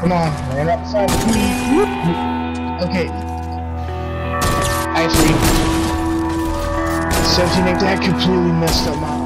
Come on, land outside. Okay. Actually, 17 that completely messed up my